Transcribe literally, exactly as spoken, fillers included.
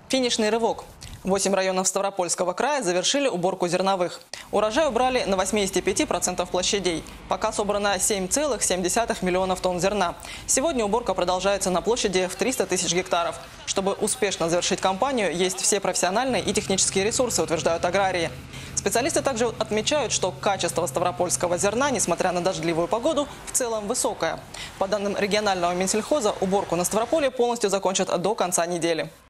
Финишный рывок. Восемь районов Ставропольского края завершили уборку зерновых. Урожай убрали на восемьдесят пять процентов площадей. Пока собрано семь целых семь десятых миллионов тонн зерна. Сегодня уборка продолжается на площади в триста тысяч гектаров. Чтобы успешно завершить кампанию, есть все профессиональные и технические ресурсы, утверждают аграрии. Специалисты также отмечают, что качество ставропольского зерна, несмотря на дождливую погоду, в целом высокое. По данным регионального Минсельхоза, уборку на Ставрополе полностью закончат до конца недели.